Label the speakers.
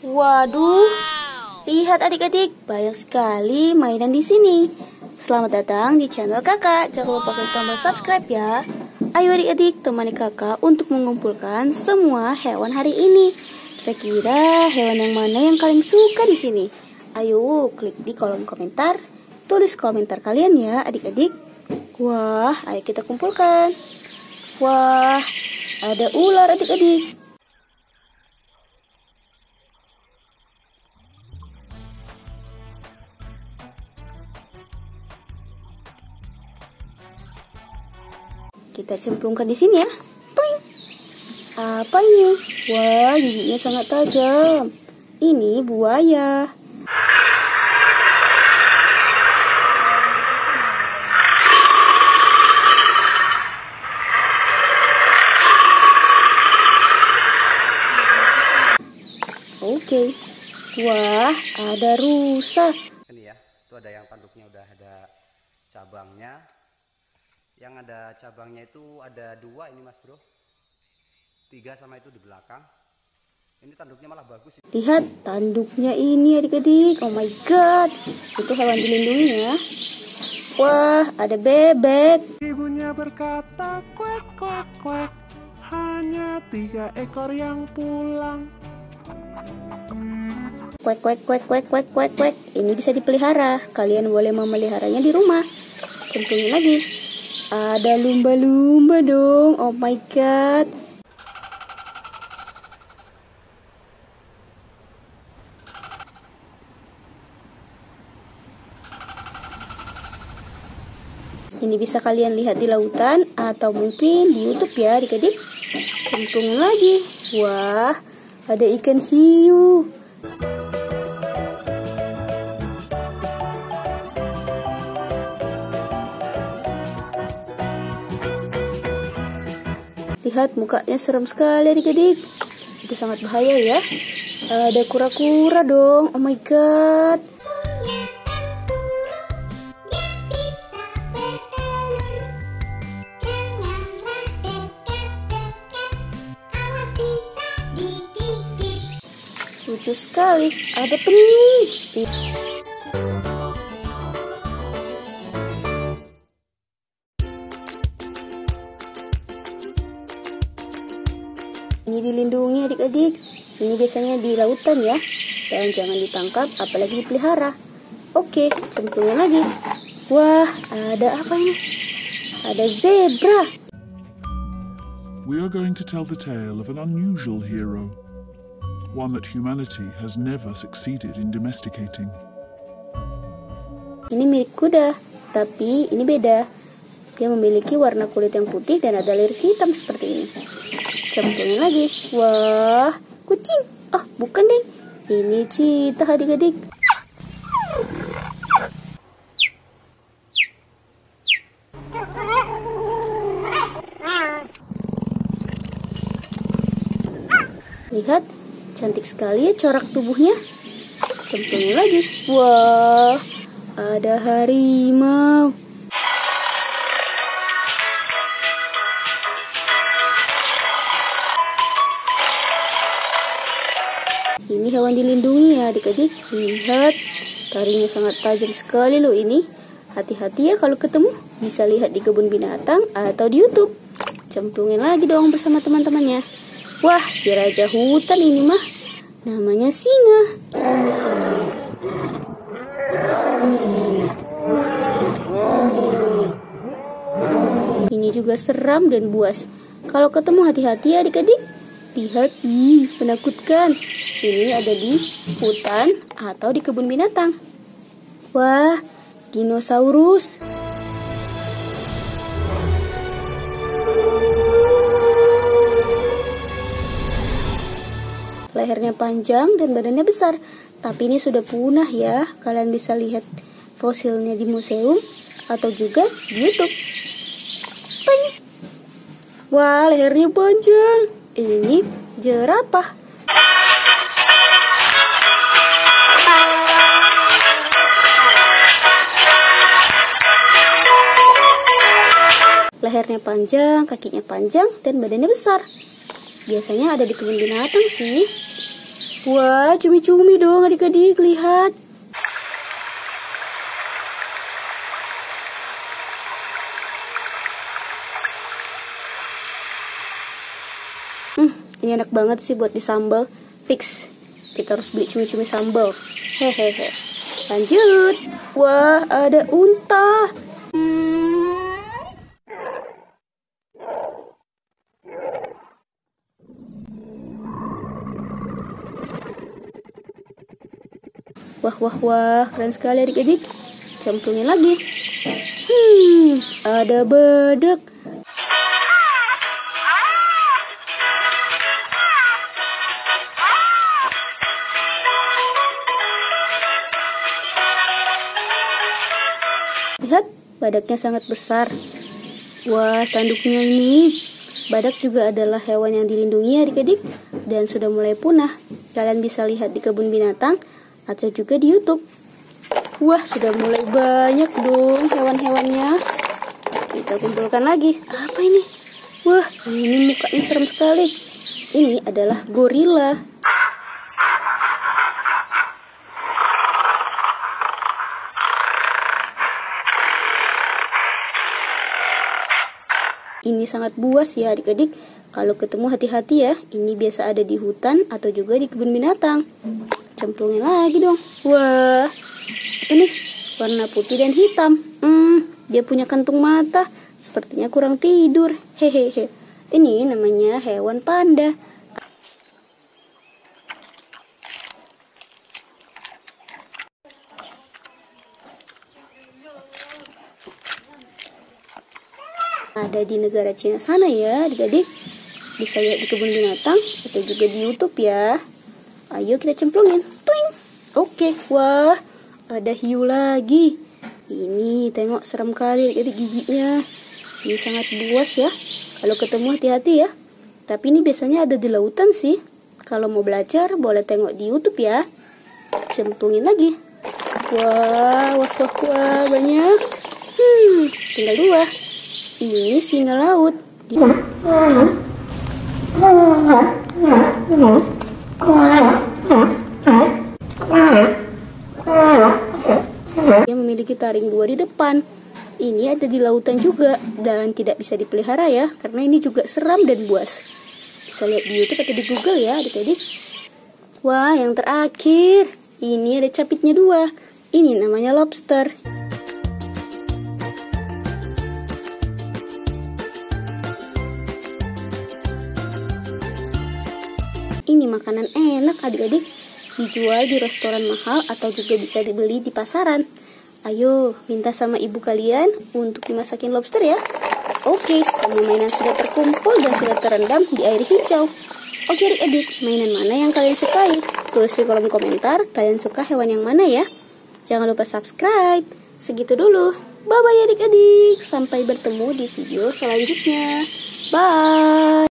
Speaker 1: Waduh, lihat adik-adik, banyak sekali mainan di sini. Selamat datang di channel kakak. Jangan lupa klik tombol subscribe ya. Ayo adik-adik, temani kakak untuk mengumpulkan semua hewan hari ini. Kira-kira hewan yang mana yang kalian suka di sini? Ayo klik di kolom komentar. Tulis komentar kalian ya adik-adik. Wah, ayo kita kumpulkan. Wah, ada ular adik-adik. Kita cemplungkan di sini ya. Poing. Apa ini? Wah, giginya sangat tajam. Ini buaya. Oke. Wah, ada rusa.
Speaker 2: Ini ya, itu ada yang tanduknya udah ada cabangnya. Yang ada cabangnya itu ada 2 ini mas bro, 3 sama itu di belakang. Ini tanduknya malah bagus.
Speaker 1: Lihat tanduknya ini adik-adik. Oh my god, itu hewan dilindungi ya. Wah, ada bebek.
Speaker 3: Ibunya berkata kuek kuek kuek, hanya 3 ekor yang pulang.
Speaker 1: Kuek kuek kuek kuek kuek kuek kuek. Ini bisa dipelihara. Kalian boleh memeliharanya di rumah. Cemplungin lagi. Ada lumba-lumba dong. Oh my god. Ini bisa kalian lihat di lautan atau mungkin di YouTube ya adik-adik. Cemplungin lagi. Wah, ada ikan hiu. Lihat mukanya serem sekali adik-adik. Itu sangat bahaya ya. Ada kura-kura dong. Oh my god. Lucu sekali. Ada penyu. Ini dilindungi adik-adik. Ini biasanya di lautan ya. Dan jangan ditangkap apalagi dipelihara. Oke, cemplungin lagi. Wah, ada apa ini? Ada zebra.
Speaker 3: We are going to tell the tale of an unusual hero, one that humanity has never succeeded in domesticating.
Speaker 1: Ini milik kuda, tapi ini beda. Dia memiliki warna kulit yang putih dan ada liris hitam seperti ini. Cemplungin lagi. Wah, kucing. Ah, bukan deh. Ini cheetah adik-adik. Lihat, cantik sekali ya corak tubuhnya. Cemplungin lagi. Wah, ada harimau. Ini hewan dilindungi ya adik-adik. Lihat, taringnya sangat tajam sekali loh ini. Hati-hati ya kalau ketemu. Bisa lihat di kebun binatang atau di YouTube. Cemplungin lagi dong bersama teman-temannya. Wah, si raja hutan ini mah. Namanya singa. Ini juga seram dan buas. Kalau ketemu hati-hati ya adik-adik. Lihat, menakutkan. Ini ada di hutan atau di kebun binatang. Wah, dinosaurus. Lehernya panjang dan badannya besar. Tapi ini sudah punah ya. Kalian bisa lihat fosilnya di museum atau juga di YouTube. Ping. Wah, lehernya panjang. Ini jerapah. Lehernya panjang, kakinya panjang, dan badannya besar. Biasanya ada di kebun binatang sih. Wah, cumi-cumi dong adik-adik, lihat. Ini enak banget sih buat disambal. Fix, kita harus beli cumi-cumi sambal. Hehehe. Lanjut. Wah, ada unta. Wah, wah, wah, keren sekali adik-adik. Cemplungin lagi. Ada badak. Lihat, badaknya sangat besar. Wah, tanduknya ini. Badak juga adalah hewan yang dilindungi adik-adik dan sudah mulai punah. Kalian bisa lihat di kebun binatang atau juga di YouTube. Wah, sudah mulai banyak dong hewan-hewannya. Kita kumpulkan lagi. Apa ini? Wah, ini mukanya serem sekali. Ini adalah gorila. Ini sangat buas ya adik-adik. Kalau ketemu hati-hati ya. Ini biasa ada di hutan atau juga di kebun binatang. Cemplungin lagi dong. Wah, ini warna putih dan hitam. Dia punya kantung mata. Sepertinya kurang tidur. Hehehe. Ini namanya hewan panda. Ada di negara Cina sana ya adik-adik. Bisa lihat di kebun binatang atau juga di YouTube ya. Ayo kita cemplungin. Tuing. Oke, wah, ada hiu lagi. Ini tengok serem kali adik-adik giginya. Ini sangat buas ya. Kalau ketemu hati-hati ya. Tapi ini biasanya ada di lautan sih. Kalau mau belajar boleh tengok di YouTube ya. Cemplungin lagi. Wah, wah, wah, wah, banyak. Tinggal 2. Ini singa laut. Dia memiliki taring 2 di depan. Ini ada di lautan juga dan tidak bisa dipelihara ya, karena ini juga seram dan buas. Bisa lihat di YouTube atau di Google ya adik-adik. Wah, yang terakhir. Ini ada capitnya 2. Ini namanya lobster. Ini makanan enak adik-adik. Dijual di restoran mahal atau juga bisa dibeli di pasaran. Ayo, minta sama ibu kalian untuk dimasakin lobster ya. Oke, semua mainan sudah terkumpul dan sudah terendam di air hijau. Oke adik-adik, mainan mana yang kalian sukai? Tulis di kolom komentar, kalian suka hewan yang mana ya? Jangan lupa subscribe. Segitu dulu. Bye-bye adik-adik. Sampai bertemu di video selanjutnya. Bye.